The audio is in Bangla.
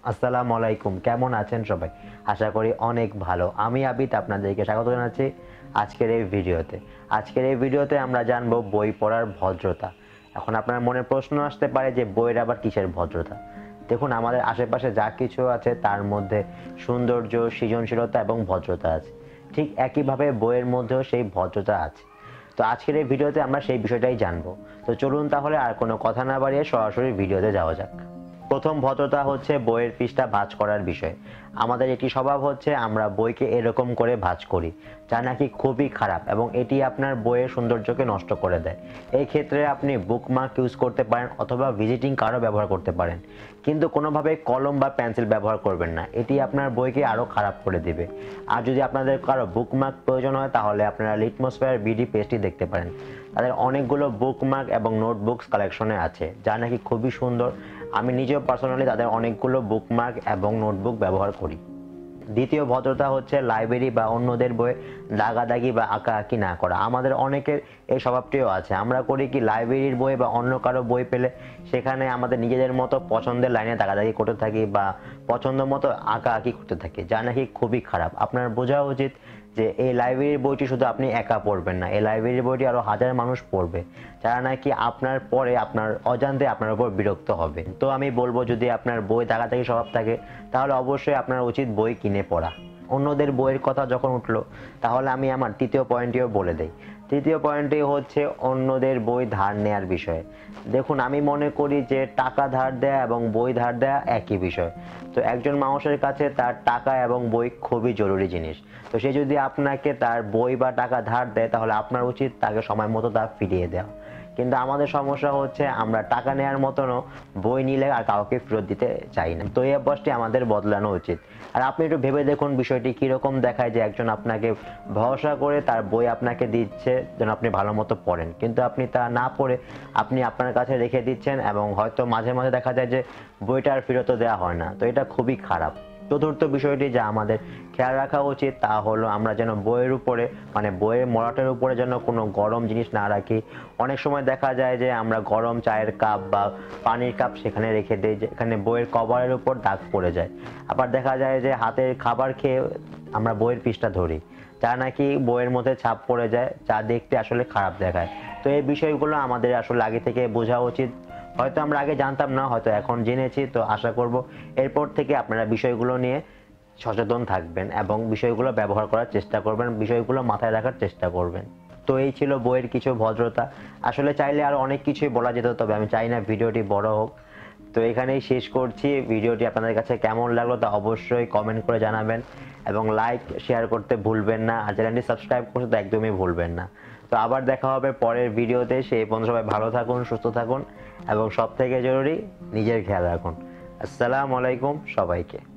আসসালামু আলাইকুম। কেমন আছেন সবাই? আশা করি অনেক ভালো। আমি আবিদ আপনাদেরকে স্বাগত জানাচ্ছি আজকের এই ভিডিওতে। আজকের এই ভিডিওতে আমরা জানবো বই পড়ার ভদ্রতা। এখন আপনার মনে প্রশ্ন আসতে পারে যে বইয়ের আবার কিসের ভদ্রতা? দেখুন, আমাদের আশেপাশে যা কিছু আছে তার মধ্যে সৌন্দর্য, সৃজনশীলতা এবং ভদ্রতা আছে। ঠিক একইভাবে বইয়ের মধ্যেও সেই ভদ্রতা আছে। তো আজকের এই ভিডিওতে আমরা সেই বিষয়টাই জানবো। তো চলুন তাহলে আর কোনো কথা না বাড়িয়ে সরাসরি ভিডিওতে যাওয়া যাক। প্রথম ভদ্রতা হচ্ছে বইয়ের পৃষ্ঠা ভাঁজ করার বিষয়। আমাদের একটি স্বভাব হচ্ছে আমরা বইকে এরকম করে ভাঁজ করি, যা নাকি খুবই খারাপ এবং এটি আপনার বইয়ের সৌন্দর্যকে নষ্ট করে দেয়। এই ক্ষেত্রে আপনি বুকমার্ক ইউজ করতে পারেন অথবা ভিজিটিং কার্ডও ব্যবহার করতে পারেন, কিন্তু কোনোভাবে কলম বা পেন্সিল ব্যবহার করবেন না। এটি আপনার বইকে আরও খারাপ করে দেবে। আর যদি আপনাদের কারো বুকমার্ক প্রয়োজন হয় তাহলে আপনারা লিটমসফেয়ার বিডি পেজটি দেখতে পারেন। তাদের অনেকগুলো বুকমার্ক এবং নোটবুকস কালেকশনে আছে, যা নাকি খুবই সুন্দর। আমি নিজেও পার্সোনালি তাদের অনেকগুলো বুকমার্ক এবং নোটবুক ব্যবহার করি। দ্বিতীয় ভদ্রতা হচ্ছে লাইব্রেরি বা অন্যদের বইয়ে দাগাদাগি বা আঁকাআঁকি না করা। আমাদের অনেকের এই স্বভাবটিও আছে। আমরা করি কি, লাইব্রেরির বই বা অন্য কারো বই পেলে সেখানে আমাদের নিজেদের মতো পছন্দের লাইনে দাগাদাগি করতে থাকি বা পছন্দ মতো আঁকাআঁকি করতে থাকি, যা নাকি খুবই খারাপ। আপনার বোঝা উচিত যে এই লাইব্রেরির বইটি শুধু আপনি একা পড়বেন না, এই লাইব্রেরির বইটি আরও হাজার মানুষ পড়বে, যারা নাকি আপনার পরে আপনার অজান্তে আপনার উপর বিরক্ত হবে। তো আমি বলবো, যদি আপনার বই দাগাদাগি স্বভাব থাকে তাহলে অবশ্যই আপনার উচিত বই কিনে পড়া। অন্যদের বইয়ের কথা যখন উঠলো তাহলে আমি আমার তৃতীয় পয়েন্টটিও বলে দেই। তৃতীয় পয়েন্টটি হচ্ছে অন্যদের বই ধার নেয়ার বিষয়ে। দেখুন, আমি মনে করি যে টাকা ধার দেয়া এবং বই ধার দেয়া একই বিষয়। তো একজন মানুষের কাছে তার টাকা এবং বই খুবই জরুরি জিনিস। তো সে যদি আপনাকে তার বই বা টাকা ধার দেয় তাহলে আপনার উচিত তাকে সময় মতো তা ফিরিয়ে দেওয়া। কিন্তু আমাদের সমস্যা হচ্ছে আমরা টাকা নেওয়ার মতনও বই নিলে আর কাউকে ফেরত দিতে চাই না। তো এই অভ্যাসটি আমাদের বদলানো উচিত। আর আপনি একটু ভেবে দেখুন বিষয়টি কীরকম দেখায় যে একজন আপনাকে ভরসা করে তার বই আপনাকে দিচ্ছে যেন আপনি ভালো মতো পড়েন, কিন্তু আপনি তা না পড়ে আপনি আপনার কাছে রেখে দিচ্ছেন এবং হয়তো মাঝে মাঝে দেখা যায় যে বইটা আর ফেরতও দেওয়া হয় না। তো এটা খুবই খারাপ। চতুর্থ বিষয়টি যা আমাদের খেয়াল রাখা উচিত তা হলো আমরা যেন বইয়ের উপরে বইয়ের মলাটের উপরে যেন কোনো গরম জিনিস না রাখি। অনেক সময় দেখা যায় যে আমরা গরম চায়ের কাপ বা পানির কাপ সেখানে রেখে দিই, যেখানে বইয়ের কভারের উপর দাগ পড়ে যায়। আবার দেখা যায় যে হাতের খাবার খেয়ে আমরা বইয়ের পৃষ্ঠা ধরি, যা নাকি বইয়ের মধ্যে ছাপ পড়ে যায়, যা দেখতে আসলে খারাপ দেখায়। তো এই বিষয়গুলো আমাদের আসলে আগে থেকে বোঝা উচিত। হয়তো আমরা আগে জানতাম না, হয়তো এখন জেনেছি। তো আশা করব এরপর থেকে আপনারা বিষয়গুলো নিয়ে সচেতন থাকবেন এবং বিষয়গুলো ব্যবহার করার চেষ্টা করবেন, বিষয়গুলো মাথায় রাখার চেষ্টা করবেন। তো এই ছিল বইয়ের কিছু ভদ্রতা। আসলে চাইলে আরও অনেক কিছুই বলা যেত, তবে আমি চাই না ভিডিওটি বড় হোক। তো এখানেই শেষ করছি। ভিডিওটি আপনাদের কাছে কেমন লাগলো তা অবশ্যই কমেন্ট করে জানাবেন এবং লাইক শেয়ার করতে ভুলবেন না। আর চ্যানেলটি সাবস্ক্রাইব করতে তো একদমই ভুলবেন না। তো আবার দেখা হবে পরের ভিডিওতে। সেই পর্যন্ত সবাই ভালো থাকুন, সুস্থ থাকুন এবং সবথেকে জরুরি নিজের খেয়াল রাখুন। আসসালামু আলাইকুম সবাইকে।